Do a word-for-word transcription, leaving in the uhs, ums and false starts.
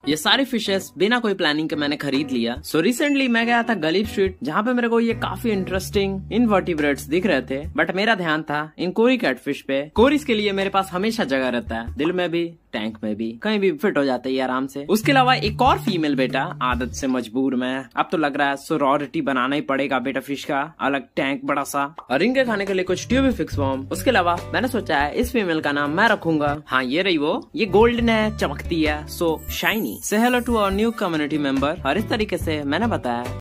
ये सारी फिशेस बिना कोई प्लानिंग के मैंने खरीद लिया। सो so, रिसेंटली मैं गया था गलीब स्ट्रीट, जहाँ पे मेरे को ये काफी इंटरेस्टिंग इनवर्टिब्रेट्स दिख रहे थे, बट मेरा ध्यान था इन कोरी कैटफिश पे। कोरीज के लिए मेरे पास हमेशा जगह रहता है, दिल में भी टैंक में भी, कहीं भी फिट हो जाते हैं आराम से। उसके अलावा एक और फीमेल बेटा, आदत से मजबूर मैं, अब तो लग रहा है सोरोरिटी बनाना ही पड़ेगा बेटा फिश का, अलग टैंक बड़ा सा, और इनके खाने के लिए कुछ ट्यूबिफिक्स फॉर्म। उसके अलावा मैंने सोचा है इस फीमेल का नाम मैं रखूंगा, हाँ ये रही वो, ये गोल्डन है, चमकती है, so shiny. Say hello to our new community member, और इस तरीके से मैंने बताया